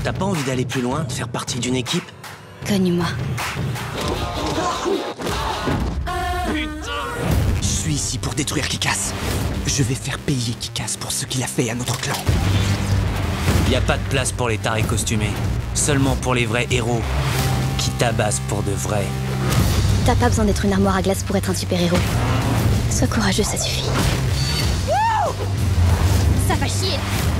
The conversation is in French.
T'as pas envie d'aller plus loin, de faire partie d'une équipe? Cogne-moi. Je suis ici pour détruire Kick-Ass. Je vais faire payer Kick-Ass pour ce qu'il a fait à notre clan. Y a pas de place pour les tarés costumés. Seulement pour les vrais héros. Qui tabassent pour de vrai. T'as pas besoin d'être une armoire à glace pour être un super-héros. Sois courageux, ça suffit. Ça va chier.